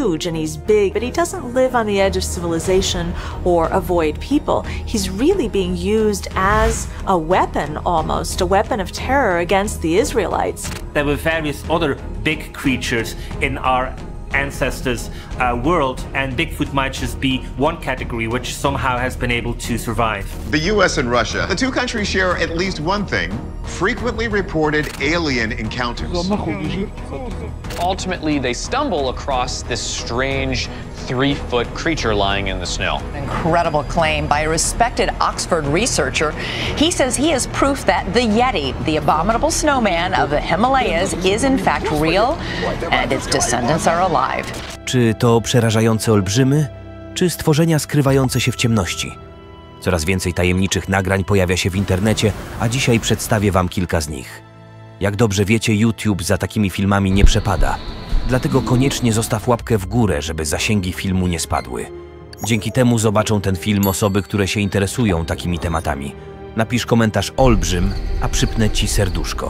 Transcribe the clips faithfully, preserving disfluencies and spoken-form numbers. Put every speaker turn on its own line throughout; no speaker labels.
huge and he's big, but he doesn't live on the edge of civilization or avoid people. He's really being used as a weapon almost, a weapon of terror against the Israelites.
There were various other big creatures in our ancestors' uh, world, and Bigfoot might just be one category which somehow has been able to survive.
The U S and Russia, the two countries share at least one thing: frequently reported alien encounters.
Ultimately, they stumble across this strange three-foot creature lying in the snow.
Incredible claim by a respected Oxford researcher. He says he is proof that the Yeti, the abominable snowman of the Himalayas, is in fact real and its descendants are alive.
Czy to przerażające olbrzymy, czy stworzenia skrywające się w ciemności? Coraz więcej tajemniczych nagrań pojawia się w internecie, a dzisiaj przedstawię wam kilka z nich. Jak dobrze wiecie, YouTube za takimi filmami nie przepada. Dlatego koniecznie zostaw łapkę w górę, żeby zasięgi filmu nie spadły. Dzięki temu zobaczą ten film osoby, które się interesują takimi tematami. Napisz komentarz olbrzym, a przypnę ci serduszko.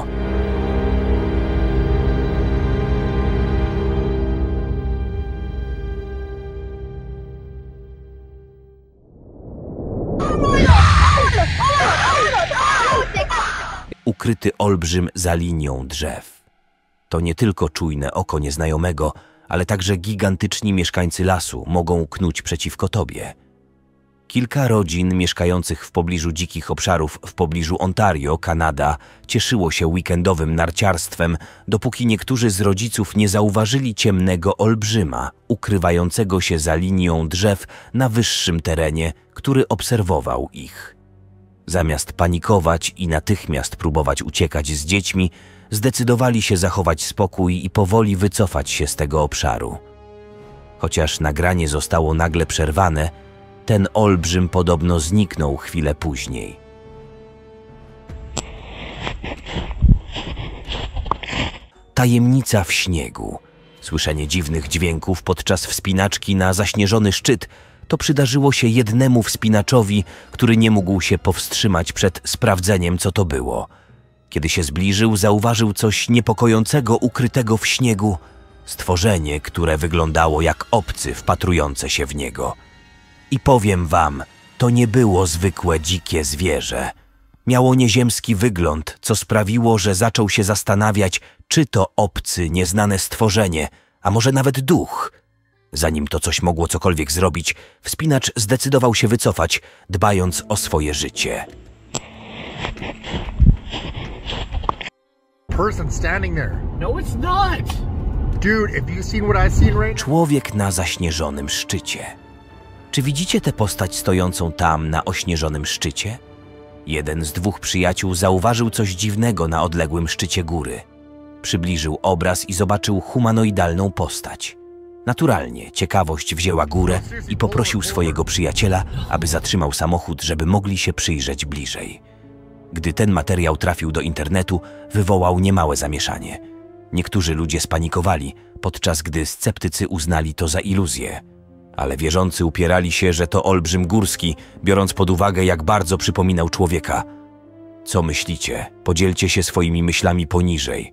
Ukryty olbrzym za linią drzew. To nie tylko czujne oko nieznajomego, ale także gigantyczni mieszkańcy lasu mogą knuć przeciwko tobie. Kilka rodzin mieszkających w pobliżu dzikich obszarów w pobliżu Ontario, Kanada, cieszyło się weekendowym narciarstwem, dopóki niektórzy z rodziców nie zauważyli ciemnego olbrzyma, ukrywającego się za linią drzew na wyższym terenie, który obserwował ich. Zamiast panikować i natychmiast próbować uciekać z dziećmi, zdecydowali się zachować spokój i powoli wycofać się z tego obszaru. Chociaż nagranie zostało nagle przerwane, ten olbrzym podobno zniknął chwilę później. Tajemnica w śniegu. Słyszenie dziwnych dźwięków podczas wspinaczki na zaśnieżony szczyt to przydarzyło się jednemu wspinaczowi, który nie mógł się powstrzymać przed sprawdzeniem, co to było. Kiedy się zbliżył, zauważył coś niepokojącego ukrytego w śniegu, stworzenie, które wyglądało jak obcy wpatrujące się w niego. I powiem wam, to nie było zwykłe dzikie zwierzę. Miało nieziemski wygląd, co sprawiło, że zaczął się zastanawiać, czy to obcy, nieznane stworzenie, a może nawet duch. Zanim to coś mogło cokolwiek zrobić, wspinacz zdecydował się wycofać, dbając o swoje życie. Człowiek na zaśnieżonym szczycie. Czy widzicie tę postać stojącą tam na ośnieżonym szczycie? Jeden z dwóch przyjaciół zauważył coś dziwnego na odległym szczycie góry. Przybliżył obraz i zobaczył humanoidalną postać. Naturalnie ciekawość wzięła górę i poprosił swojego przyjaciela, aby zatrzymał samochód, żeby mogli się przyjrzeć bliżej. Gdy ten materiał trafił do internetu, wywołał niemałe zamieszanie. Niektórzy ludzie spanikowali, podczas gdy sceptycy uznali to za iluzję. Ale wierzący upierali się, że to olbrzym górski, biorąc pod uwagę, jak bardzo przypominał człowieka. Co myślicie? Podzielcie się swoimi myślami poniżej.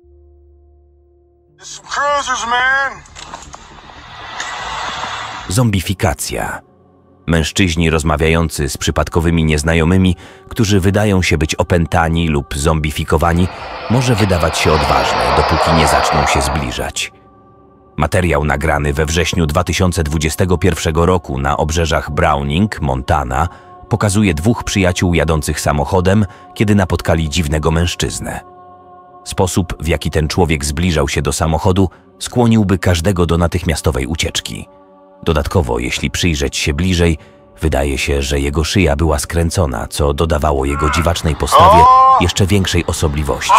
Zombifikacja. Mężczyźni rozmawiający z przypadkowymi nieznajomymi, którzy wydają się być opętani lub zombifikowani, może wydawać się odważne, dopóki nie zaczną się zbliżać. Materiał nagrany we wrześniu dwa tysiące dwudziestego pierwszego roku na obrzeżach Browning, Montana, pokazuje dwóch przyjaciół jadących samochodem, kiedy napotkali dziwnego mężczyznę. Sposób, w jaki ten człowiek zbliżał się do samochodu, skłoniłby każdego do natychmiastowej ucieczki. Dodatkowo, jeśli przyjrzeć się bliżej, wydaje się, że jego szyja była skręcona, co dodawało jego dziwacznej postawie jeszcze większej osobliwości.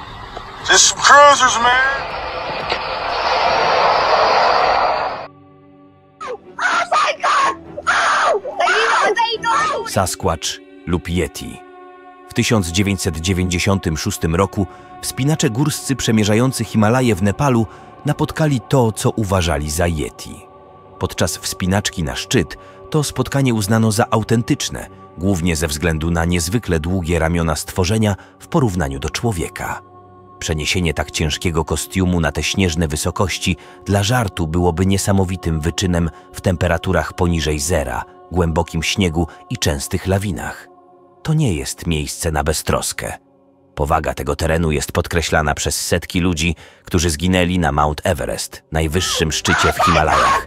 Sasquatch lub Yeti. W tysiąc dziewięćset dziewięćdziesiątym szóstym roku wspinacze górscy przemierzający Himalaje w Nepalu napotkali to, co uważali za Yeti. Podczas wspinaczki na szczyt to spotkanie uznano za autentyczne, głównie ze względu na niezwykle długie ramiona stworzenia w porównaniu do człowieka. Przeniesienie tak ciężkiego kostiumu na te śnieżne wysokości dla żartu byłoby niesamowitym wyczynem w temperaturach poniżej zera, głębokim śniegu i częstych lawinach. To nie jest miejsce na beztroskę. Powaga tego terenu jest podkreślana przez setki ludzi, którzy zginęli na Mount Everest, najwyższym szczycie w Himalajach.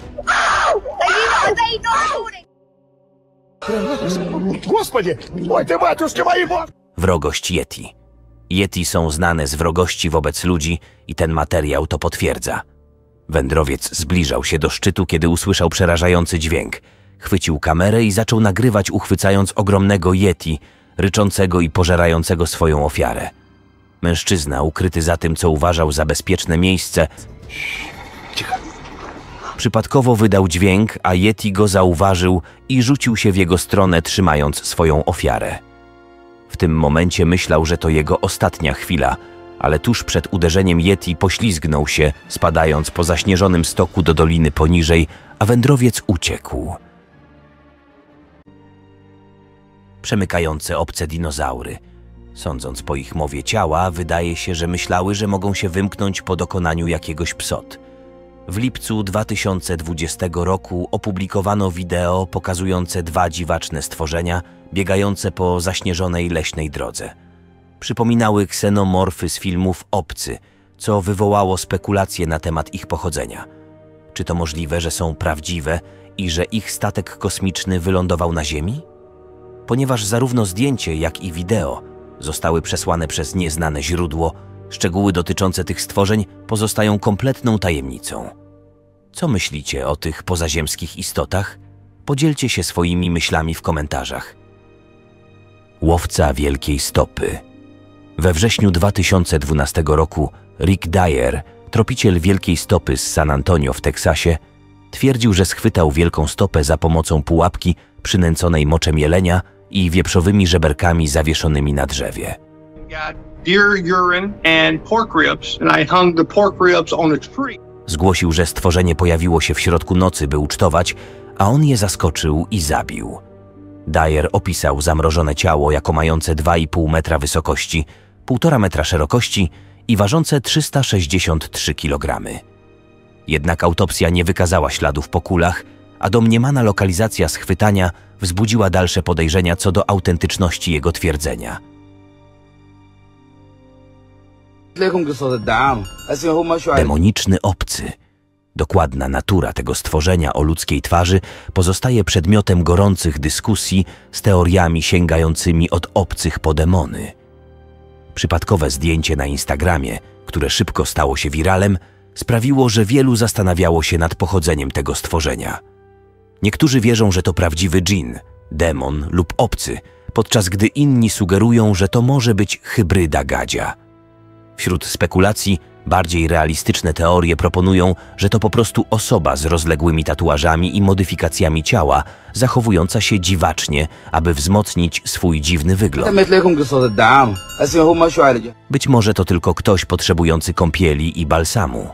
Wrogość Yeti. Yeti są znane z wrogości wobec ludzi i ten materiał to potwierdza. Wędrowiec zbliżał się do szczytu, kiedy usłyszał przerażający dźwięk. Chwycił kamerę i zaczął nagrywać, uchwycając ogromnego Yeti, ryczącego i pożerającego swoją ofiarę. Mężczyzna, ukryty za tym, co uważał za bezpieczne miejsce, przypadkowo wydał dźwięk, a Yeti go zauważył i rzucił się w jego stronę, trzymając swoją ofiarę. W tym momencie myślał, że to jego ostatnia chwila, ale tuż przed uderzeniem Yeti poślizgnął się, spadając po zaśnieżonym stoku do doliny poniżej, a wędrowiec uciekł. Przemykające obce dinozaury. Sądząc po ich mowie ciała, wydaje się, że myślały, że mogą się wymknąć po dokonaniu jakiegoś psot. W lipcu dwa tysiące dwudziestego roku opublikowano wideo pokazujące dwa dziwaczne stworzenia biegające po zaśnieżonej leśnej drodze. Przypominały ksenomorfy z filmów Obcy, co wywołało spekulacje na temat ich pochodzenia. Czy to możliwe, że są prawdziwe i że ich statek kosmiczny wylądował na Ziemi? Ponieważ zarówno zdjęcie, jak i wideo zostały przesłane przez nieznane źródło, szczegóły dotyczące tych stworzeń pozostają kompletną tajemnicą. Co myślicie o tych pozaziemskich istotach? Podzielcie się swoimi myślami w komentarzach. Łowca wielkiej stopy. We wrześniu dwa tysiące dwunastego roku Rick Dyer, tropiciel wielkiej stopy z San Antonio w Teksasie, twierdził, że schwytał wielką stopę za pomocą pułapki przynęconej moczem jelenia i wieprzowymi żeberkami zawieszonymi na drzewie. Zgłosił, że stworzenie pojawiło się w środku nocy, by ucztować, a on je zaskoczył i zabił. Dyer opisał zamrożone ciało jako mające dwa i pół metra wysokości, półtora metra szerokości i ważące trzysta sześćdziesiąt trzy kilogramy. Jednak autopsja nie wykazała śladów po kulach, a domniemana lokalizacja schwytania wzbudziła dalsze podejrzenia co do autentyczności jego twierdzenia. Demoniczny obcy. Dokładna natura tego stworzenia o ludzkiej twarzy pozostaje przedmiotem gorących dyskusji z teoriami sięgającymi od obcych po demony. Przypadkowe zdjęcie na Instagramie, które szybko stało się wiralem, sprawiło, że wielu zastanawiało się nad pochodzeniem tego stworzenia. Niektórzy wierzą, że to prawdziwy dżin, demon lub obcy, podczas gdy inni sugerują, że to może być hybryda gadzia. Wśród spekulacji bardziej realistyczne teorie proponują, że to po prostu osoba z rozległymi tatuażami i modyfikacjami ciała, zachowująca się dziwacznie, aby wzmocnić swój dziwny wygląd. Być może to tylko ktoś potrzebujący kąpieli i balsamu.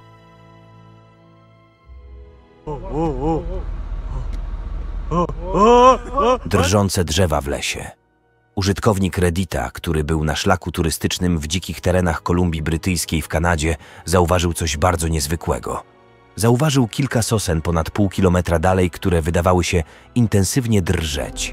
Drżące drzewa w lesie. Użytkownik Reddita, który był na szlaku turystycznym w dzikich terenach Kolumbii Brytyjskiej w Kanadzie, zauważył coś bardzo niezwykłego. Zauważył kilka sosen ponad pół kilometra dalej, które wydawały się intensywnie drżeć.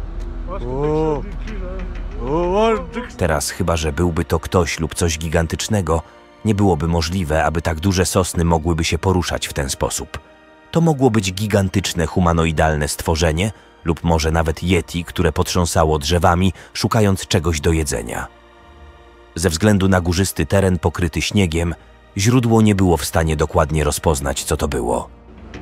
Teraz, chyba że byłby to ktoś lub coś gigantycznego, nie byłoby możliwe, aby tak duże sosny mogłyby się poruszać w ten sposób. To mogło być gigantyczne humanoidalne stworzenie, lub może nawet Yeti, które potrząsało drzewami, szukając czegoś do jedzenia. Ze względu na górzysty teren pokryty śniegiem, źródło nie było w stanie dokładnie rozpoznać, co to było.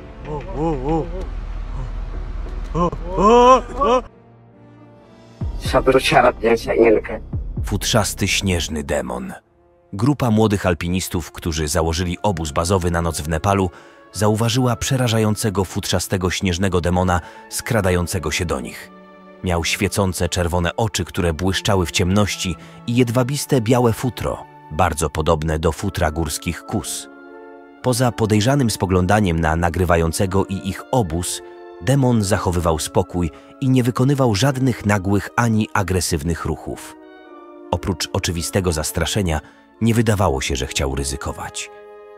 Futrzasty śnieżny demon. Grupa młodych alpinistów, którzy założyli obóz bazowy na noc w Nepalu, zauważyła przerażającego futrzastego śnieżnego demona skradającego się do nich. Miał świecące czerwone oczy, które błyszczały w ciemności i jedwabiste białe futro, bardzo podobne do futra górskich kus. Poza podejrzanym spoglądaniem na nagrywającego i ich obóz, demon zachowywał spokój i nie wykonywał żadnych nagłych ani agresywnych ruchów. Oprócz oczywistego zastraszenia, Nie wydawało się, że chciał ryzykować.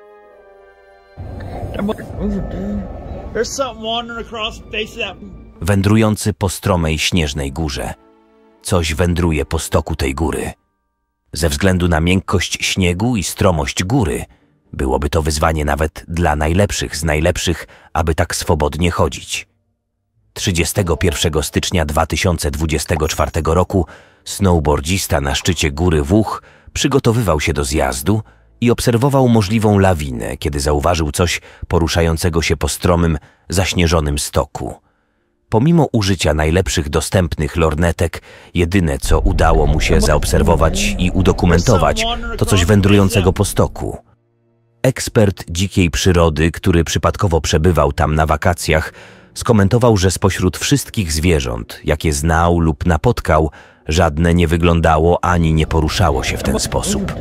Wędrujący po stromej, śnieżnej górze. Coś wędruje po stoku tej góry. Ze względu na miękkość śniegu i stromość góry, byłoby to wyzwanie nawet dla najlepszych z najlepszych, aby tak swobodnie chodzić. trzydziestego pierwszego stycznia dwa tysiące dwudziestego czwartego roku snowboardzista na szczycie góry Wóch przygotowywał się do zjazdu i obserwował możliwą lawinę, kiedy zauważył coś poruszającego się po stromym, zaśnieżonym stoku. Pomimo użycia najlepszych dostępnych lornetek, jedyne co udało mu się zaobserwować i udokumentować, to coś wędrującego po stoku. Ekspert dzikiej przyrody, który przypadkowo przebywał tam na wakacjach, skomentował, że spośród wszystkich zwierząt, jakie znał lub napotkał, żadne nie wyglądało ani nie poruszało się w ten sposób.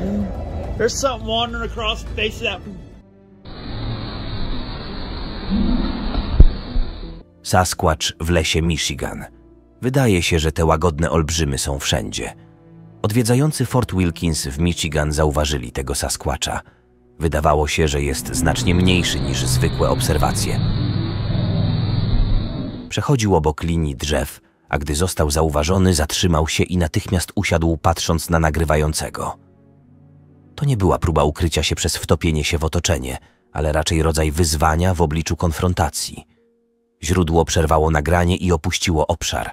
Sasquatch w lesie Michigan. Wydaje się, że te łagodne olbrzymy są wszędzie. Odwiedzający Fort Wilkins w Michigan zauważyli tego Sasquatcha. Wydawało się, że jest znacznie mniejszy niż zwykłe obserwacje. Przechodził obok linii drzew, a gdy został zauważony, zatrzymał się i natychmiast usiadł, patrząc na nagrywającego. To nie była próba ukrycia się przez wtopienie się w otoczenie, ale raczej rodzaj wyzwania w obliczu konfrontacji. Źródło przerwało nagranie i opuściło obszar.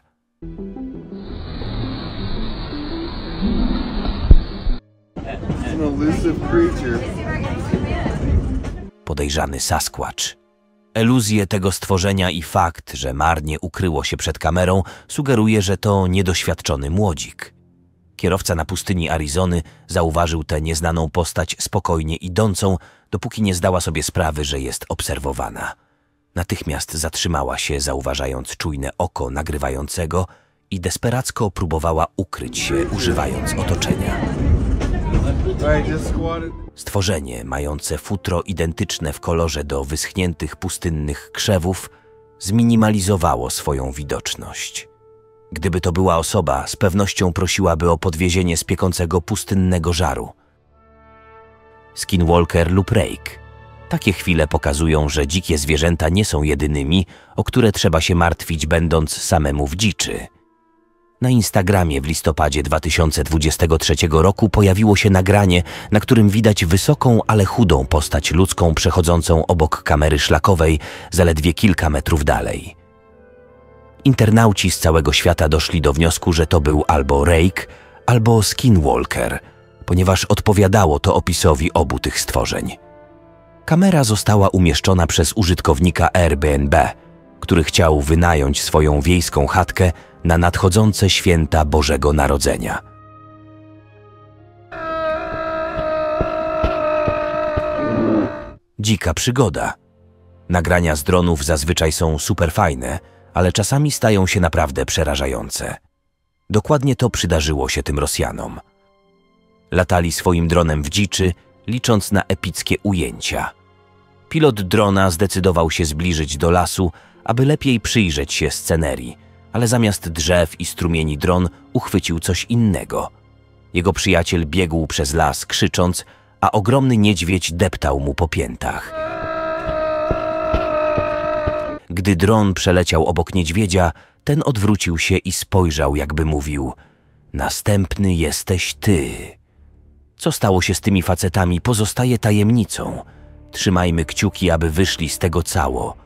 Podejrzany Sasquatch. Eluzję tego stworzenia i fakt, że marnie ukryło się przed kamerą, sugeruje, że to niedoświadczony młodzik. Kierowca na pustyni Arizony zauważył tę nieznaną postać spokojnie idącą, dopóki nie zdała sobie sprawy, że jest obserwowana. Natychmiast zatrzymała się, zauważając czujne oko nagrywającego i desperacko próbowała ukryć się, używając otoczenia. Stworzenie, mające futro identyczne w kolorze do wyschniętych pustynnych krzewów, zminimalizowało swoją widoczność. Gdyby to była osoba, z pewnością prosiłaby o podwiezienie z piekącego pustynnego żaru. Skinwalker lub Rake. Takie chwile pokazują, że dzikie zwierzęta nie są jedynymi, o które trzeba się martwić, będąc samemu w dziczy. Na Instagramie w listopadzie dwa tysiące dwudziestego trzeciego roku pojawiło się nagranie, na którym widać wysoką, ale chudą postać ludzką przechodzącą obok kamery szlakowej zaledwie kilka metrów dalej. Internauci z całego świata doszli do wniosku, że to był albo Rake, albo Skinwalker, ponieważ odpowiadało to opisowi obu tych stworzeń. Kamera została umieszczona przez użytkownika Airbnb, który chciał wynająć swoją wiejską chatkę na nadchodzące święta Bożego Narodzenia. Dzika przygoda. Nagrania z dronów zazwyczaj są super fajne, ale czasami stają się naprawdę przerażające. Dokładnie to przydarzyło się tym Rosjanom. Latali swoim dronem w dziczy, licząc na epickie ujęcia. Pilot drona zdecydował się zbliżyć do lasu, aby lepiej przyjrzeć się scenerii, ale zamiast drzew i strumieni dron uchwycił coś innego. Jego przyjaciel biegł przez las krzycząc, a ogromny niedźwiedź deptał mu po piętach. Gdy dron przeleciał obok niedźwiedzia, ten odwrócił się i spojrzał, jakby mówił: następny jesteś ty. Co stało się z tymi facetami, pozostaje tajemnicą. Trzymajmy kciuki, aby wyszli z tego cało.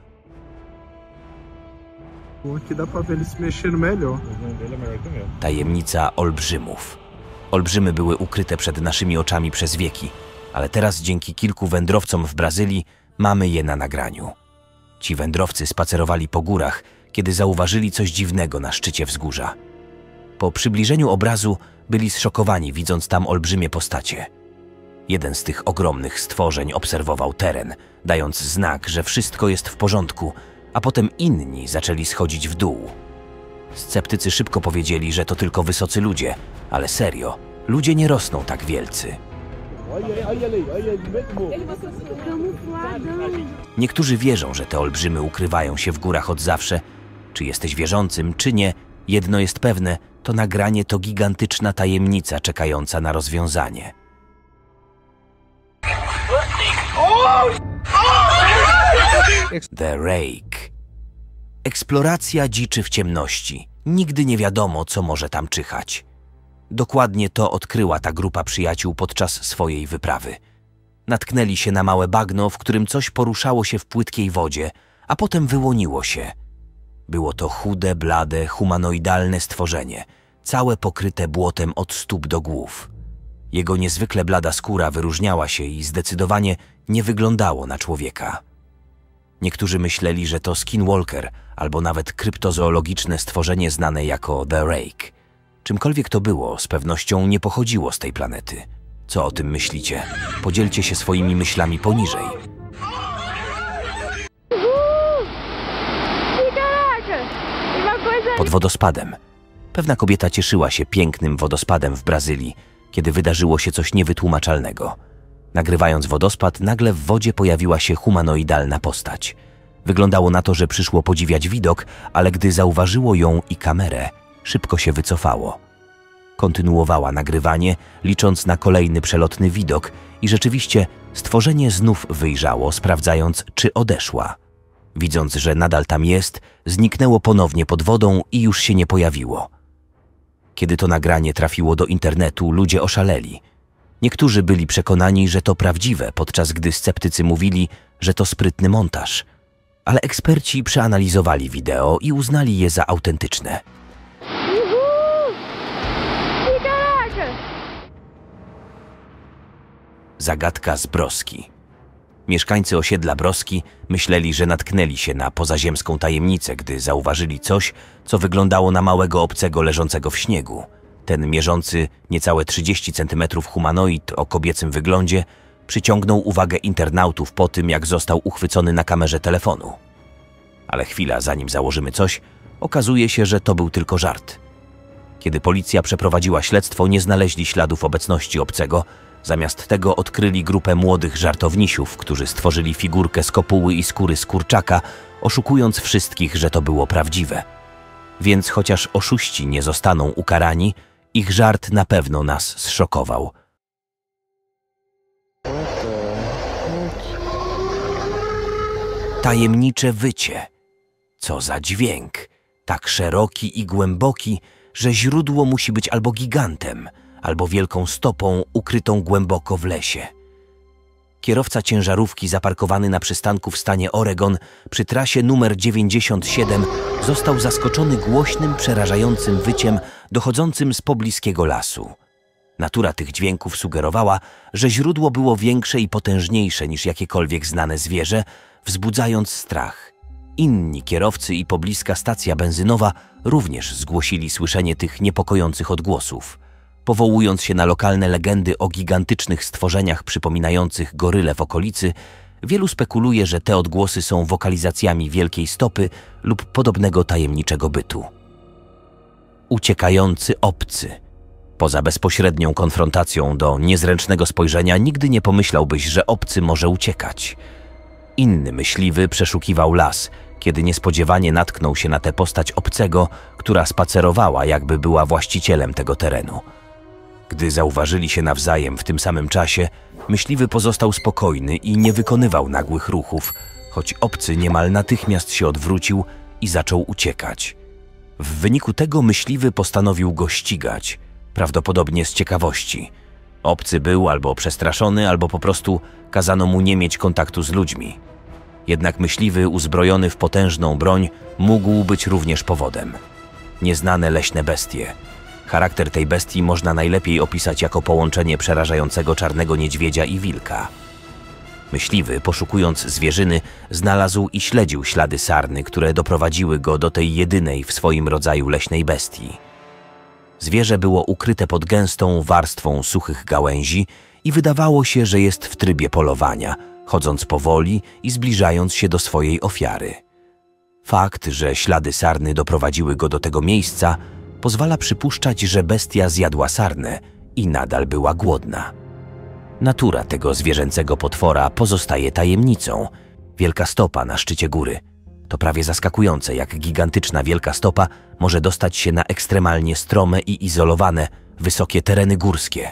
Tajemnica olbrzymów. Olbrzymy były ukryte przed naszymi oczami przez wieki, ale teraz dzięki kilku wędrowcom w Brazylii mamy je na nagraniu. Ci wędrowcy spacerowali po górach, kiedy zauważyli coś dziwnego na szczycie wzgórza. Po przybliżeniu obrazu byli zszokowani, widząc tam olbrzymie postacie. Jeden z tych ogromnych stworzeń obserwował teren, dając znak, że wszystko jest w porządku, a potem inni zaczęli schodzić w dół. Sceptycy szybko powiedzieli, że to tylko wysocy ludzie, ale serio, ludzie nie rosną tak wielcy. Niektórzy wierzą, że te olbrzymy ukrywają się w górach od zawsze. Czy jesteś wierzącym, czy nie, jedno jest pewne, to nagranie to gigantyczna tajemnica czekająca na rozwiązanie. The Rake. Eksploracja dziczy w ciemności. Nigdy nie wiadomo, co może tam czyhać. Dokładnie to odkryła ta grupa przyjaciół podczas swojej wyprawy. Natknęli się na małe bagno, w którym coś poruszało się w płytkiej wodzie, a potem wyłoniło się. Było to chude, blade, humanoidalne stworzenie, całe pokryte błotem od stóp do głów. Jego niezwykle blada skóra wyróżniała się i zdecydowanie nie wyglądało na człowieka. Niektórzy myśleli, że to skinwalker albo nawet kryptozoologiczne stworzenie znane jako The Rake. Czymkolwiek to było, z pewnością nie pochodziło z tej planety. Co o tym myślicie? Podzielcie się swoimi myślami poniżej. Pod wodospadem. Pewna kobieta cieszyła się pięknym wodospadem w Brazylii, kiedy wydarzyło się coś niewytłumaczalnego. Nagrywając wodospad, nagle w wodzie pojawiła się humanoidalna postać. Wyglądało na to, że przyszło podziwiać widok, ale gdy zauważyło ją i kamerę, szybko się wycofało. Kontynuowała nagrywanie, licząc na kolejny przelotny widok i rzeczywiście stworzenie znów wyjrzało, sprawdzając, czy odeszła. Widząc, że nadal tam jest, zniknęło ponownie pod wodą i już się nie pojawiło. Kiedy to nagranie trafiło do internetu, ludzie oszaleli. Niektórzy byli przekonani, że to prawdziwe, podczas gdy sceptycy mówili, że to sprytny montaż. Ale eksperci przeanalizowali wideo i uznali je za autentyczne. Zagadka z Broski. Mieszkańcy osiedla Broski myśleli, że natknęli się na pozaziemską tajemnicę, gdy zauważyli coś, co wyglądało na małego obcego leżącego w śniegu. Ten mierzący niecałe trzydzieści centymetrów humanoid o kobiecym wyglądzie przyciągnął uwagę internautów po tym, jak został uchwycony na kamerze telefonu. Ale chwila, zanim założymy coś, okazuje się, że to był tylko żart. Kiedy policja przeprowadziła śledztwo, nie znaleźli śladów obecności obcego. Zamiast tego odkryli grupę młodych żartownisiów, którzy stworzyli figurkę z kopuły i skóry z kurczaka, oszukując wszystkich, że to było prawdziwe. Więc chociaż oszuści nie zostaną ukarani, ich żart na pewno nas zszokował. Tajemnicze wycie. Co za dźwięk. Tak szeroki i głęboki, że źródło musi być albo gigantem, albo wielką stopą ukrytą głęboko w lesie. Kierowca ciężarówki zaparkowany na przystanku w stanie Oregon przy trasie numer dziewięćdziesiąt siedem został zaskoczony głośnym, przerażającym wyciem dochodzącym z pobliskiego lasu. Natura tych dźwięków sugerowała, że źródło było większe i potężniejsze niż jakiekolwiek znane zwierzę, wzbudzając strach. Inni kierowcy i pobliska stacja benzynowa również zgłosili słyszenie tych niepokojących odgłosów. Powołując się na lokalne legendy o gigantycznych stworzeniach przypominających goryle w okolicy, wielu spekuluje, że te odgłosy są wokalizacjami wielkiej stopy lub podobnego tajemniczego bytu. Uciekający obcy. Poza bezpośrednią konfrontacją do niezręcznego spojrzenia nigdy nie pomyślałbyś, że obcy może uciekać. Inny myśliwy przeszukiwał las, kiedy niespodziewanie natknął się na tę postać obcego, która spacerowała, jakby była właścicielem tego terenu. Gdy zauważyli się nawzajem w tym samym czasie, myśliwy pozostał spokojny i nie wykonywał nagłych ruchów, choć obcy niemal natychmiast się odwrócił i zaczął uciekać. W wyniku tego myśliwy postanowił go ścigać, prawdopodobnie z ciekawości. Obcy był albo przestraszony, albo po prostu kazano mu nie mieć kontaktu z ludźmi. Jednak myśliwy, uzbrojony w potężną broń, mógł być również powodem. Nieznane leśne bestie. Charakter tej bestii można najlepiej opisać jako połączenie przerażającego czarnego niedźwiedzia i wilka. Myśliwy, poszukując zwierzyny, znalazł i śledził ślady sarny, które doprowadziły go do tej jedynej w swoim rodzaju leśnej bestii. Zwierzę było ukryte pod gęstą warstwą suchych gałęzi i wydawało się, że jest w trybie polowania, chodząc powoli i zbliżając się do swojej ofiary. Fakt, że ślady sarny doprowadziły go do tego miejsca, pozwala przypuszczać, że bestia zjadła sarnę i nadal była głodna. Natura tego zwierzęcego potwora pozostaje tajemnicą. Wielka stopa na szczycie góry. To prawie zaskakujące, jak gigantyczna wielka stopa może dostać się na ekstremalnie strome i izolowane, wysokie tereny górskie.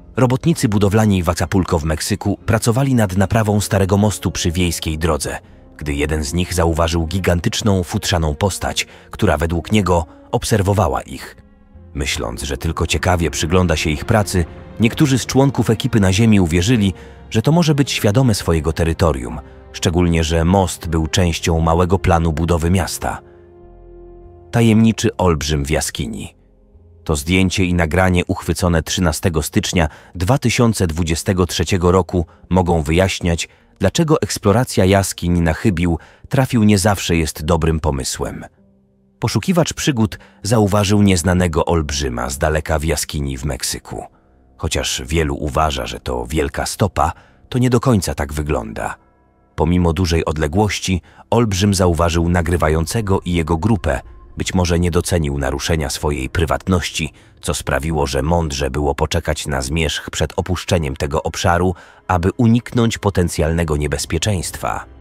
Robotnicy budowlani w Acapulco w Meksyku pracowali nad naprawą starego mostu przy wiejskiej drodze, gdy jeden z nich zauważył gigantyczną, futrzaną postać, która według niego obserwowała ich. Myśląc, że tylko ciekawie przygląda się ich pracy, niektórzy z członków ekipy na ziemi uwierzyli, że to może być świadome swojego terytorium, szczególnie że most był częścią małego planu budowy miasta. Tajemniczy olbrzym w jaskini. To zdjęcie i nagranie uchwycone trzynastego stycznia dwa tysiące dwudziestego trzeciego roku mogą wyjaśniać, dlaczego eksploracja jaskiń na Chybił trafił nie zawsze jest dobrym pomysłem. Poszukiwacz przygód zauważył nieznanego olbrzyma z daleka w jaskini w Meksyku. Chociaż wielu uważa, że to wielka stopa, to nie do końca tak wygląda. Pomimo dużej odległości, olbrzym zauważył nagrywającego i jego grupę. Być może nie docenił naruszenia swojej prywatności, co sprawiło, że mądrze było poczekać na zmierzch przed opuszczeniem tego obszaru, aby uniknąć potencjalnego niebezpieczeństwa.